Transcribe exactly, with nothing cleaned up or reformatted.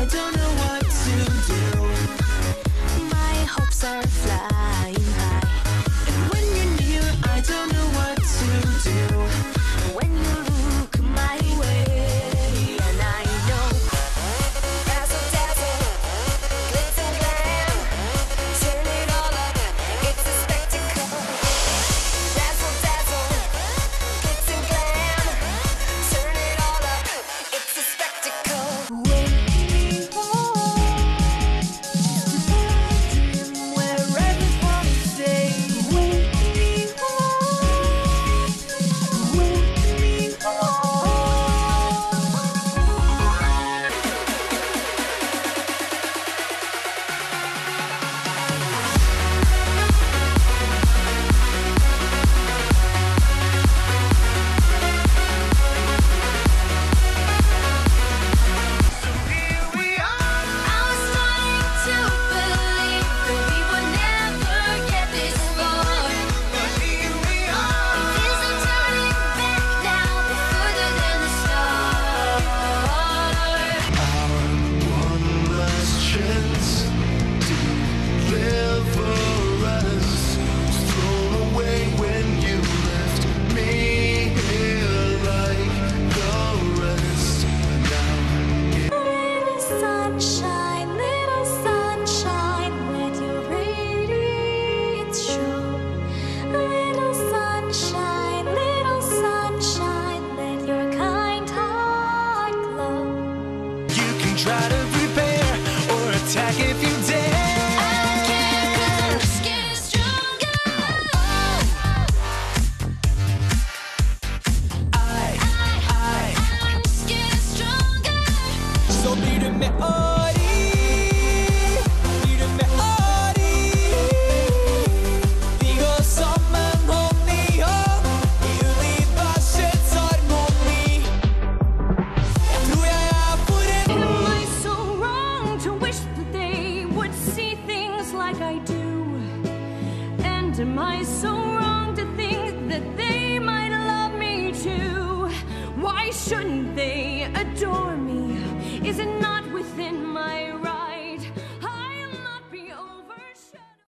I don't know what to do. My hopes are flying high. And when you're near, I don't know what to do. When you look my way, and I know dazzle, dazzle, glitz and glam, turn it all up, it's a spectacle. Dazzle, dazzle, glitz and glam, turn it all up, it's a spectacle. Wake me up, where everyone say, wake me up, wake me up. Here we are. I was starting to believe that we would never get this far. But here we are. There's no turning back now. We're further than the start. One last chance to deliver us was thrown away when you left me here like the rest. Now Little sunshine, little sunshine, let your radiance show. Little sunshine, little sunshine, let your kind heart glow. you can try to prepare or attack if you dare. I don't care 'cause I'm just getting stronger. I, I, I'm just getting stronger. så blir du med Ari. Blir du med Ari. Vi går sammen hånd i hånd i universets harmoni. Jeg tror jeg er foreldet. Am I so wrong to wish that they would see things like I do? And am I so wrong to think that they might love me too? Why shouldn't they adore